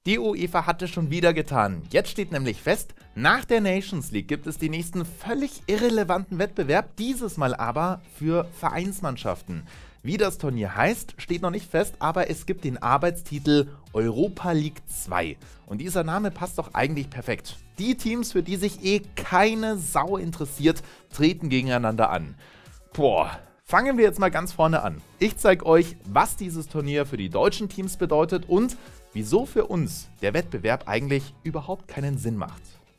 Die UEFA hat es schon wieder getan. Jetzt steht nämlich fest, nach der Nations League gibt es den nächsten völlig irrelevanten Wettbewerb, dieses Mal aber für Vereinsmannschaften. Wie das Turnier heißt, steht noch nicht fest, aber es gibt den Arbeitstitel Europa League 2. Und dieser Name passt doch eigentlich perfekt. Die Teams, für die sich keine Sau interessiert, treten gegeneinander an. Fangen wir jetzt mal ganz vorne an. Ich zeige euch, was dieses Turnier für die deutschen Teams bedeutet und wieso für uns der Wettbewerb eigentlich überhaupt keinen Sinn macht.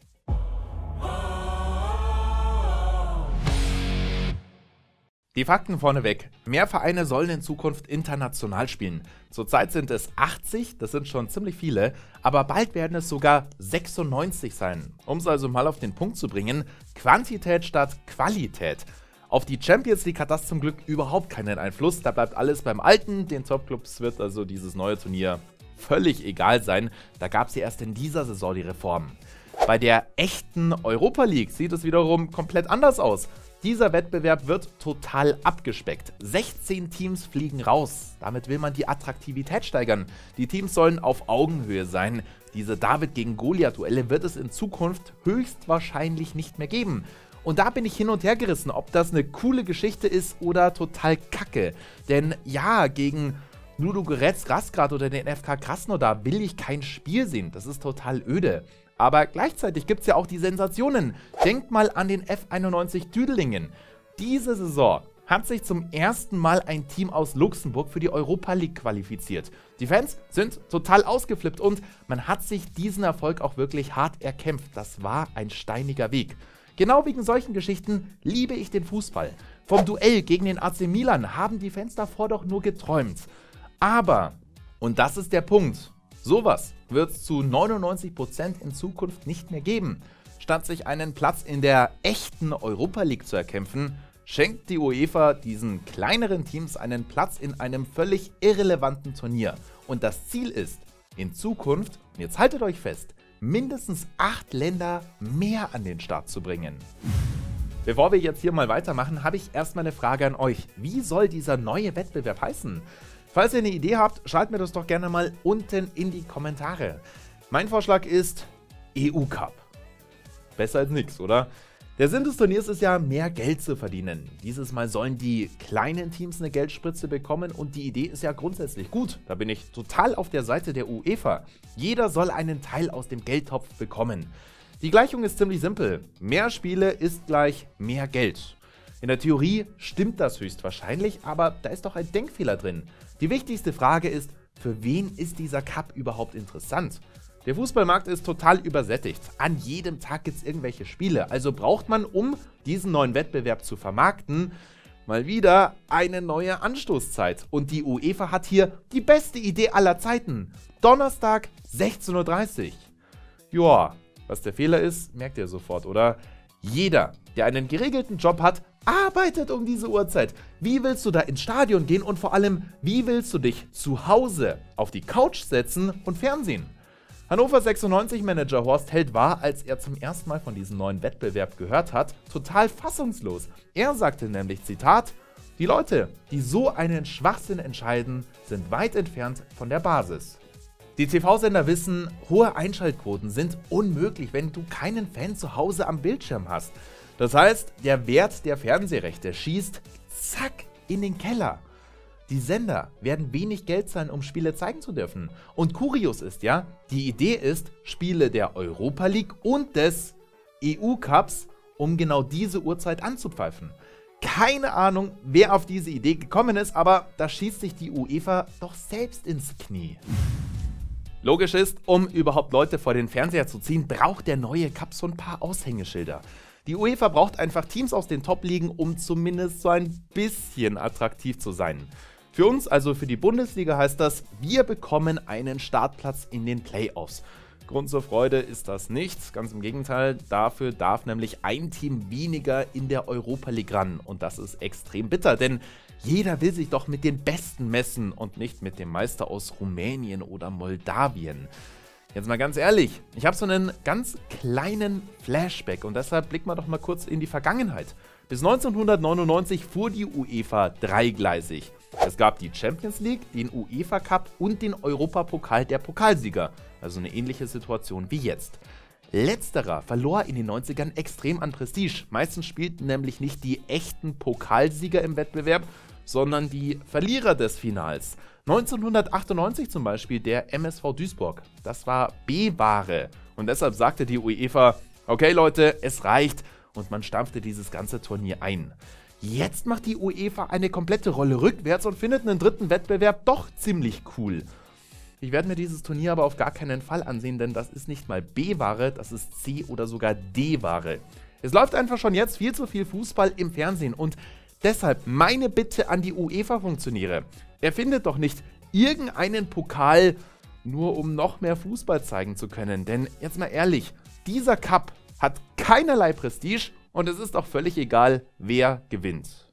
Die Fakten vorneweg. Mehr Vereine sollen in Zukunft international spielen. Zurzeit sind es 80, das sind schon ziemlich viele, aber bald werden es sogar 96 sein. Um es also mal auf den Punkt zu bringen, Quantität statt Qualität. Auf die Champions League hat das zum Glück überhaupt keinen Einfluss, da bleibt alles beim Alten. Den Topclubs wird also dieses neue Turnier völlig egal sein, da gab es ja erst in dieser Saison die Reform. Bei der echten Europa League sieht es wiederum komplett anders aus. Dieser Wettbewerb wird total abgespeckt. 16 Teams fliegen raus. Damit will man die Attraktivität steigern. Die Teams sollen auf Augenhöhe sein. Diese David gegen Goliath-Duelle wird es in Zukunft höchstwahrscheinlich nicht mehr geben. Und da bin ich hin und her gerissen, ob das eine coole Geschichte ist oder total kacke. Denn ja, gegen Ludogorets Razgrad oder den FK Krasnodar will ich kein Spiel sehen. Das ist total öde. Aber gleichzeitig gibt es ja auch die Sensationen. Denkt mal an den F91 Düdelingen. Diese Saison hat sich zum ersten Mal ein Team aus Luxemburg für die Europa League qualifiziert. Die Fans sind total ausgeflippt und man hat sich diesen Erfolg auch wirklich hart erkämpft. Das war ein steiniger Weg. Genau wegen solchen Geschichten liebe ich den Fußball. Vom Duell gegen den AC Milan haben die Fans davor doch nur geträumt. Aber, und das ist der Punkt, sowas wird es zu 99% in Zukunft nicht mehr geben. Statt sich einen Platz in der echten Europa League zu erkämpfen, schenkt die UEFA diesen kleineren Teams einen Platz in einem völlig irrelevanten Turnier. Und das Ziel ist, in Zukunft, und jetzt haltet euch fest, mindestens 8 Länder mehr an den Start zu bringen. Bevor wir jetzt hier mal weitermachen, habe ich erstmal eine Frage an euch. Wie soll dieser neue Wettbewerb heißen? Falls ihr eine Idee habt, schreibt mir das doch gerne mal unten in die Kommentare. Mein Vorschlag ist EU-Cup. Besser als nix, oder? Der Sinn des Turniers ist ja, mehr Geld zu verdienen. Dieses Mal sollen die kleinen Teams eine Geldspritze bekommen und die Idee ist ja grundsätzlich gut. Da bin ich total auf der Seite der UEFA. Jeder soll einen Teil aus dem Geldtopf bekommen. Die Gleichung ist ziemlich simpel. Mehr Spiele ist gleich mehr Geld. In der Theorie stimmt das höchstwahrscheinlich, aber da ist doch ein Denkfehler drin. Die wichtigste Frage ist, für wen ist dieser Cup überhaupt interessant? Der Fußballmarkt ist total übersättigt. An jedem Tag gibt es irgendwelche Spiele. Also braucht man, um diesen neuen Wettbewerb zu vermarkten, mal wieder eine neue Anstoßzeit. Und die UEFA hat hier die beste Idee aller Zeiten. Donnerstag 16:30 Uhr. Joa, was der Fehler ist, merkt ihr sofort, oder? Jeder, der einen geregelten Job hat, arbeitet um diese Uhrzeit. Wie willst du da ins Stadion gehen und vor allem, wie willst du dich zu Hause auf die Couch setzen und Fernsehen? Hannover 96-Manager Horst Held war, als er zum ersten Mal von diesem neuen Wettbewerb gehört hat, total fassungslos. Er sagte nämlich, Zitat, die Leute, die so einen Schwachsinn entscheiden, sind weit entfernt von der Basis. Die TV-Sender wissen, hohe Einschaltquoten sind unmöglich, wenn du keinen Fan zu Hause am Bildschirm hast. Das heißt, der Wert der Fernsehrechte schießt zack in den Keller. Die Sender werden wenig Geld zahlen, um Spiele zeigen zu dürfen. Und kurios ist ja, die Idee ist, Spiele der Europa League und des EU-Cups um genau diese Uhrzeit anzupfeifen. Keine Ahnung, wer auf diese Idee gekommen ist, aber da schießt sich die UEFA doch selbst ins Knie. Logisch ist, um überhaupt Leute vor den Fernseher zu ziehen, braucht der neue Cup so ein paar Aushängeschilder. Die UEFA braucht einfach Teams aus den Top-Ligen, um zumindest so ein bisschen attraktiv zu sein. Für uns, also für die Bundesliga, heißt das, wir bekommen einen Startplatz in den Playoffs. Grund zur Freude ist das nicht, ganz im Gegenteil, dafür darf nämlich ein Team weniger in der Europa League ran und das ist extrem bitter, denn jeder will sich doch mit den Besten messen und nicht mit dem Meister aus Rumänien oder Moldawien. Jetzt mal ganz ehrlich, ich habe so einen ganz kleinen Flashback und deshalb blicken wir doch mal kurz in die Vergangenheit. Bis 1999 fuhr die UEFA dreigleisig. Es gab die Champions League, den UEFA Cup und den Europapokal der Pokalsieger. also eine ähnliche Situation wie jetzt. Letzterer verlor in den 90ern extrem an Prestige. Meistens spielten nämlich nicht die echten Pokalsieger im Wettbewerb, sondern die Verlierer des Finals. 1998 zum Beispiel der MSV Duisburg. Das war B-Ware. Und deshalb sagte die UEFA, okay Leute, es reicht. Und man stampfte dieses ganze Turnier ein. Jetzt macht die UEFA eine komplette Rolle rückwärts und findet einen dritten Wettbewerb doch ziemlich cool. Ich werde mir dieses Turnier aber auf gar keinen Fall ansehen, denn das ist nicht mal B-Ware, das ist C- oder sogar D-Ware. Es läuft einfach schon jetzt viel zu viel Fußball im Fernsehen und deshalb meine Bitte an die UEFA-Funktionäre. Erfindet doch nicht irgendeinen Pokal, nur um noch mehr Fußball zeigen zu können. Denn jetzt mal ehrlich, dieser Cup hat keinerlei Prestige und es ist auch völlig egal, wer gewinnt.